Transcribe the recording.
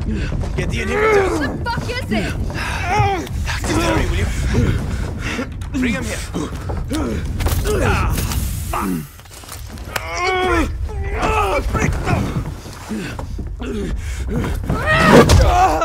Get the inhibitors! What the fuck is it? Active Terry, will you? Bring him here. Break them!